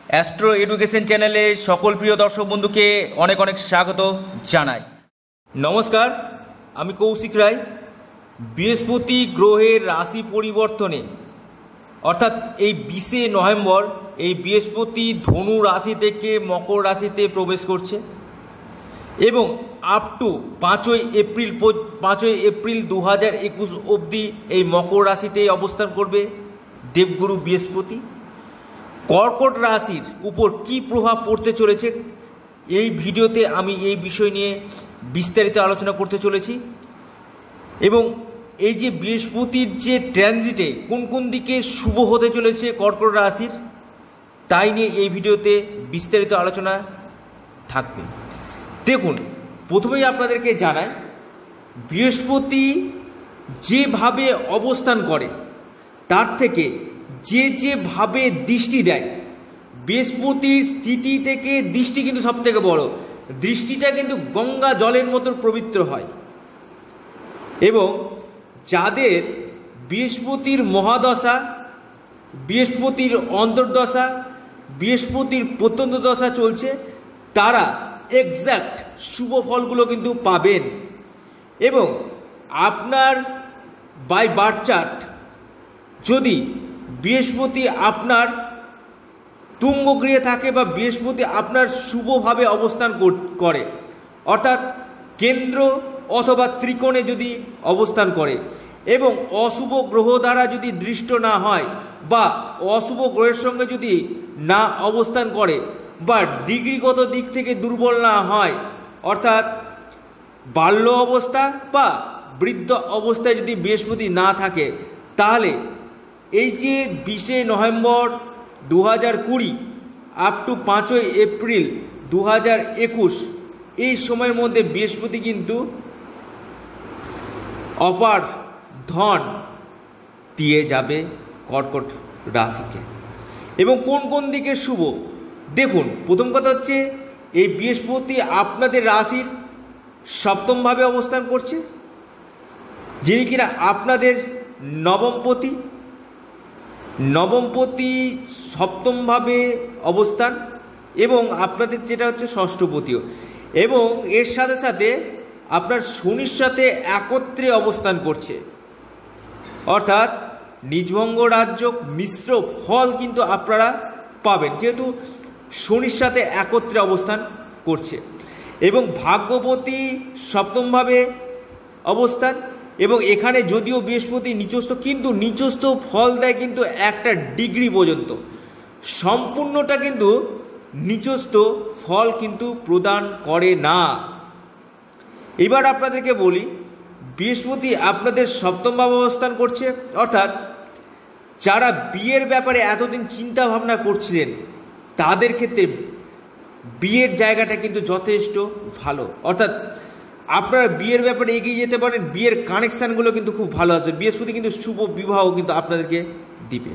Astro education চ্যানেলে সকল প্রিয় দর্শক বন্ধুকে অনেক অনেক স্বাগত জানাই। নমস্কার, আমি কৌশিক রায়। বৃহস্পতি গ্রহের রাশি পরিবর্তনে অর্থাৎ এই 20শে নভেম্বর এই বৃহস্পতি ধনু রাশি থেকে মকর রাশিতে প্রবেশ করছে এবং আপ টু 5ই এপ্রিল 2021 অবধি এই মকর রাশিতে অবস্থান করবে দেবগুরু বৃহস্পতি। কর্কট রাশির উপর কী প্রভাব পড়তে চলেছে এই ভিডিওতে আমি এই বিষয় নিয়ে বিস্তারিত আলোচনা করতে চলেছি এবং এই যে বৃহস্পতির যে ট্রানজিটে কোন কোন দিকে শুভ হতে চলেছে কর্কট রাশির, তাই নিয়ে এই ভিডিওতে বিস্তারিত আলোচনা থাকবে। দেখুন, প্রথমেই আপনাদেরকে জানাই, বৃহস্পতি যেভাবে অবস্থান করে তার থেকে যেভাবে দৃষ্টি দেয়, বৃহস্পতির স্থিতি থেকে দৃষ্টি কিন্তু সব থেকে বড়। দৃষ্টিটা কিন্তু গঙ্গা জলের মতো পবিত্র হয় এবং যাদের বৃহস্পতির মহাদশা, বৃহস্পতির অন্তর্দশা, বৃহস্পতির প্রত্যন্ত দশা চলছে, তারা এক্স্যাক্ট শুভ ফলগুলো কিন্তু পাবেন। এবং আপনার বাই বার্থ চার্ট যদি বৃহস্পতি আপনার তুঙ্গ গৃহে থাকে বা বৃহস্পতি আপনার শুভভাবে অবস্থান করে, অর্থাৎ কেন্দ্র অথবা ত্রিকোণে যদি অবস্থান করে এবং অশুভ গ্রহ দ্বারা যদি দৃষ্ট না হয় বা অশুভ গ্রহের সঙ্গে যদি না অবস্থান করে বা ডিগ্রিগত দিক থেকে দুর্বল না হয়, অর্থাৎ বাল্য অবস্থা বা বৃদ্ধ অবস্থায় যদি বৃহস্পতি না থাকে, তাহলে এই যে 20শে নভেম্বর 2020 আপ টু 5ই এপ্রিল 2021 এই সময়ের মধ্যে বৃহস্পতি কিন্তু অপার ধন দিয়ে যাবে কর্কট রাশিকে। এবং কোন কোন দিকে শুভ দেখুন, প্রথম কথা হচ্ছে এই বৃহস্পতি আপনাদের রাশির সপ্তমভাবে অবস্থান করছে, যিনি কিনা আপনাদের নবমপতি সপ্তমভাবে অবস্থান এবং আপনাদের যেটা হচ্ছে ষষ্ঠপতিও, এবং এর সাথে সাথে আপনার শনির সাথে একত্রে অবস্থান করছে, অর্থাৎ নিজভঙ্গ রাজ্য মিশ্র ফল কিন্তু আপনারা পাবেন, যেহেতু শনির সাথে একত্রে অবস্থান করছে। এবং ভাগ্যপতি সপ্তমভাবে অবস্থান, এবং এখানে যদিও বৃহস্পতি নিচস্থ, কিন্তু নিচস্থ ফল দেয় কিন্তু একটা ডিগ্রি পর্যন্ত, সম্পূর্ণটা কিন্তু নিচস্থ ফল কিন্তু প্রদান করে না। এবার আপনাদেরকে বলি, বৃহস্পতি আপনাদের সপ্তমভাবে অবস্থান করছে, অর্থাৎ যারা বিয়ের ব্যাপারে এতদিন চিন্তা ভাবনা করছিলেন তাদের ক্ষেত্রে বিয়ের জায়গাটা কিন্তু যথেষ্ট ভালো, অর্থাৎ আপনারা বিয়ের ব্যাপারে এগিয়ে যেতে পারেন। বিয়ের কানেকশানগুলো কিন্তু খুব ভালো আছে, বৃহস্পতি কিন্তু শুভ বিবাহ কিন্তু আপনাদেরকে দিবে।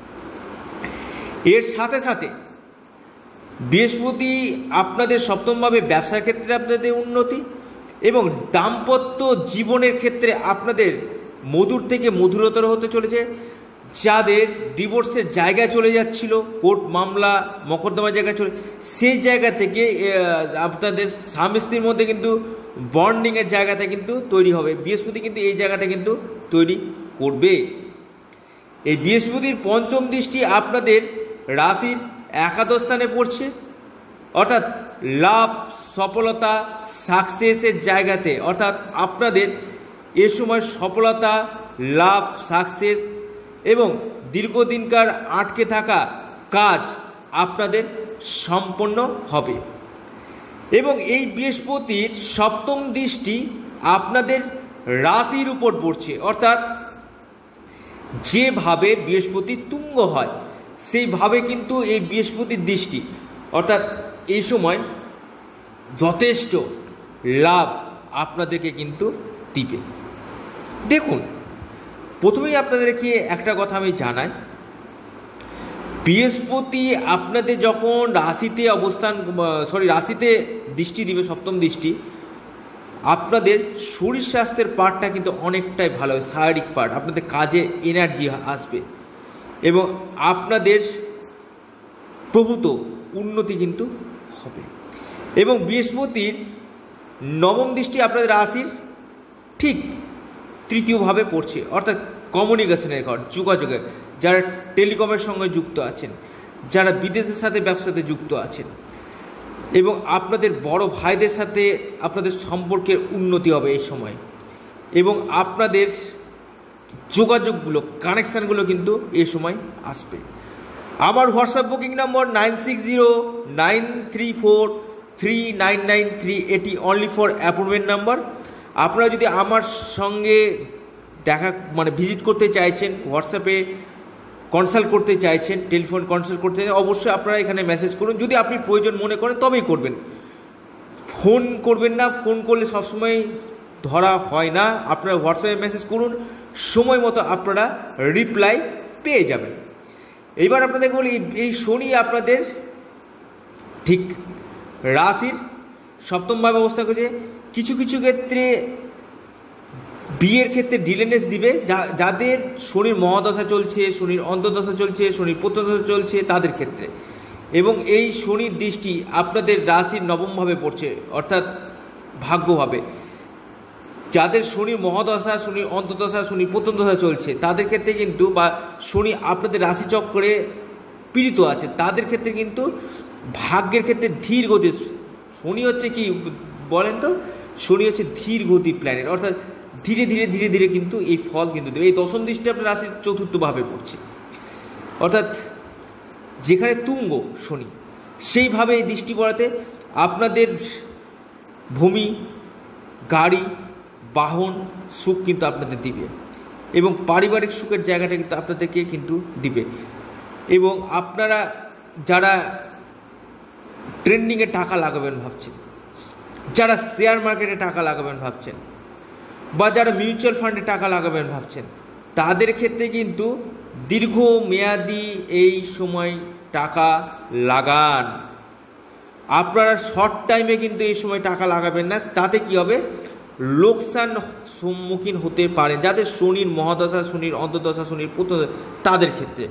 এর সাথে সাথে বৃহস্পতি আপনাদের সপ্তমভাবে ব্যবসার ক্ষেত্রে আপনাদের উন্নতি এবং দাম্পত্য জীবনের ক্ষেত্রে আপনাদের মধুর থেকে মধুরতর হতে চলেছে। যাদের ডিভোর্সের জায়গায় চলে যাচ্ছিল, কোর্ট মামলা মকদ্দমার জায়গায় চলে, সেই জায়গা থেকে আপনাদের স্বামী স্ত্রীর মধ্যে কিন্তু বন্ডিংয়ের জায়গাটা কিন্তু তৈরি হবে। বৃহস্পতি কিন্তু এই জায়গাটা কিন্তু তৈরি করবে। এই বৃহস্পতির পঞ্চম দৃষ্টি আপনাদের রাশির একাদশ স্থানে পড়ছে, অর্থাৎ লাভ, সফলতা, সাকসেসের জায়গাতে, অর্থাৎ আপনাদের এ সময় সফলতা, লাভ, সাকসেস এবং দীর্ঘদিনকার আটকে থাকা কাজ আপনাদের সম্পন্ন হবে। এবং এই বৃহস্পতির সপ্তম দৃষ্টি আপনাদের রাশির উপর পড়ছে, অর্থাৎ যেভাবে বৃহস্পতি তুঙ্গ হয় সেইভাবে কিন্তু এই বৃহস্পতির দৃষ্টি, অর্থাৎ এই সময় যথেষ্ট লাভ আপনাদেরকে কিন্তু দিবে। দেখুন, প্রথমেই আপনাদেরকে একটা কথা আমি জানাই, বৃহস্পতি আপনাদের যখন রাশিতে দৃষ্টি দিবে, সপ্তম দৃষ্টি, আপনাদের শরীর স্বাস্থ্যের পার্টটা কিন্তু অনেকটাই ভালো হবে, শারীরিক পার্ট, আপনাদের কাজে এনার্জি আসবে এবং আপনাদের প্রভূত উন্নতি কিন্তু হবে। এবং বৃহস্পতির নবম দৃষ্টি আপনাদের রাশির ঠিক তৃতীয়ভাবে পড়ছে, অর্থাৎ কমিউনিকেশনের ঘর, যোগাযোগের, যারা টেলিকমের সঙ্গে যুক্ত আছেন, যারা বিদেশের সাথে ব্যবসাতে যুক্ত আছেন, এবং আপনাদের বড় ভাইদের সাথে আপনাদের সম্পর্কের উন্নতি হবে এই সময়। এবং আপনাদের যোগাযোগগুলো, কানেকশানগুলো কিন্তু এই সময় আসবে। আমার হোয়াটসঅ্যাপ বুকিং নম্বর 9609343993, এটি অনলি ফর অ্যাপয়েন্টমেন্ট নাম্বার। আপনারা যদি আমার সঙ্গে ভিজিট করতে চাইছেন, হোয়াটসঅ্যাপে কনসাল্ট করতে চাইছেন, টেলিফোন কনসাল্ট করতে চাইছেন, অবশ্যই আপনারা এখানে মেসেজ করুন। যদি আপনি প্রয়োজন মনে করেন তবেই করবেন, ফোন করবেন না। ফোন করলে সবসময় ধরা হয় না। আপনারা হোয়াটসঅ্যাপে মেসেজ করুন, সময় মতো আপনারা রিপ্লাই পেয়ে যাবেন। এইবার আপনাদের বলি, এই শনি আপনাদের ঠিক রাশির সপ্তমভাবে অবস্থা করছে। কিছু কিছু ক্ষেত্রে বিয়ের ক্ষেত্রে ডিলেনেস দিবে, যাদের শনির মহাদশা চলছে, শনির অন্তর্দশা চলছে, শনির প্রত্যদশা চলছে তাদের ক্ষেত্রে। এবং এই শনির দৃষ্টি আপনাদের রাশির নবমভাবে পড়ছে, অর্থাৎ ভাগ্যভাবে। যাদের শনির মহাদশা, শনির অন্তর্দশা, শনির প্রত্যদশা চলছে তাদের ক্ষেত্রে কিন্তু, বা শনি আপনাদের রাশি চক্রে পীড়িত আছে তাদের ক্ষেত্রে কিন্তু ভাগ্যের ক্ষেত্রে ধীর গতি। শনি হচ্ছে কি বলেন তো, শনি হচ্ছে ধীর গতির প্ল্যানেট, অর্থাৎ ধীরে ধীরে ধীরে ধীরে কিন্তু এই ফল কিন্তু দেবে। এই দশম দৃষ্টি আপনার রাশির চতুর্থভাবে পড়ছে, অর্থাৎ যেখানে তুঙ্গ শনি, সেইভাবে এই দৃষ্টি পড়াতে আপনাদের ভূমি, গাড়ি, বাহন সুখ কিন্তু আপনাদের দিবে, এবং পারিবারিক সুখের জায়গাটা কিন্তু আপনাদেরকে কিন্তু দিবে। এবং আপনারা যারা ট্রেন্ডিংয়ে টাকা লাগাবেন ভাবছেন, যারা শেয়ার মার্কেটে টাকা লাগাবেন ভাবছেন, বা যারা মিউচুয়াল ফান্ডে টাকা লাগাবেন ভাবছেন, তাদের ক্ষেত্রে কিন্তু দীর্ঘমেয়াদী এই সময় টাকা লাগান। আপনারা শর্ট টাইমে কিন্তু এই সময় টাকা লাগাবেন না, তাতে কি হবে, লোকসান সম্মুখীন হতে পারেন। যাদের শনির মহাদশা, শনির অন্তর্দশা, শনির প্রত্যদশা তাদের ক্ষেত্রে,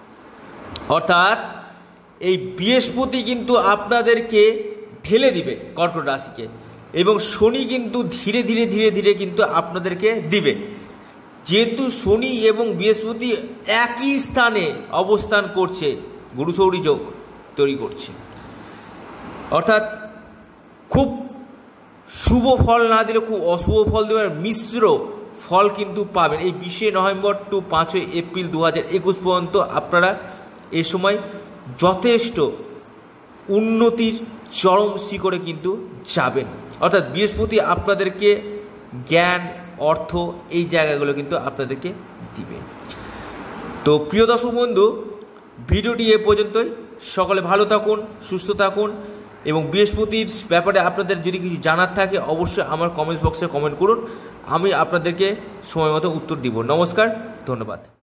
অর্থাৎ এই বৃহস্পতি কিন্তু আপনাদেরকে ঢেলে দিবে কর্কট রাশিকে, এবং শনি কিন্তু ধীরে ধীরে ধীরে ধীরে কিন্তু আপনাদেরকে দিবে। যেহেতু শনি এবং বৃহস্পতি একই স্থানে অবস্থান করছে, গুরু শৌরী যোগ তৈরি করছে, অর্থাৎ খুব শুভ ফল না দিলে খুব অশুভ ফল দেওয়ার মিশ্র ফল কিন্তু পাবেন। এই 20 নভেম্বর টু 5 এপ্রিল 2021 পর্যন্ত আপনারা এ সময় যথেষ্ট উন্নতির চরম শিখরে কিন্তু যাবেন। অর্থাৎ বৃহস্পতি আপনাদেরকে জ্ঞান, অর্থ, এই জায়গাগুলো কিন্তু আপনাদেরকে দিবে। তো প্রিয় দর্শক বন্ধু, ভিডিওটি এ পর্যন্তই। সকলে ভালো থাকুন, সুস্থ থাকুন, এবং বৃহস্পতির ব্যাপারে আপনাদের যদি কিছু জানার থাকে অবশ্যই আমার কমেন্ট বক্সে কমেন্ট করুন, আমি আপনাদেরকে সময় মতো উত্তর দিব। নমস্কার, ধন্যবাদ।